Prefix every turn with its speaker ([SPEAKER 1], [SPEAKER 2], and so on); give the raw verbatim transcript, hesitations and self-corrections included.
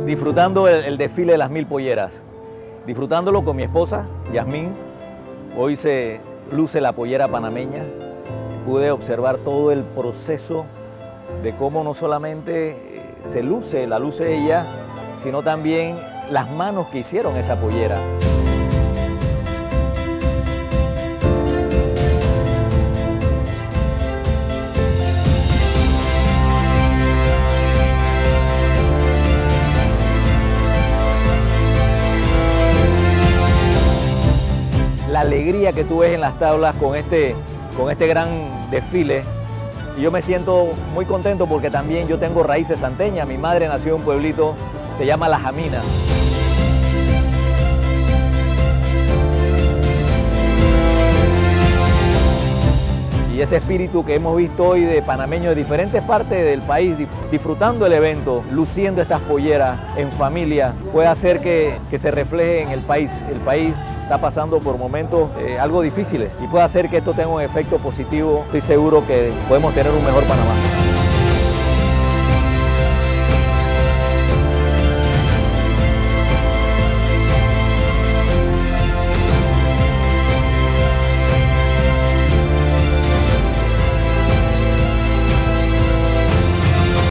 [SPEAKER 1] disfrutando el, el desfile de las mil polleras, disfrutándolo con mi esposa, Yasmín. Hoy se luce la pollera panameña. Pude observar todo el proceso de cómo no solamente se luce, la luce ella, sino también las manos que hicieron esa pollera. La alegría que tú ves en las tablas con este, con este gran desfile. Y yo me siento muy contento porque también yo tengo raíces santeñas. Mi madre nació en un pueblito, se llama La Jamina. Y este espíritu que hemos visto hoy de panameños de diferentes partes del país disfrutando el evento, luciendo estas polleras en familia, puede hacer que, que se refleje en el país. El país está pasando por momentos eh, algo difíciles y puede hacer que esto tenga un efecto positivo. Estoy seguro que podemos tener un mejor Panamá.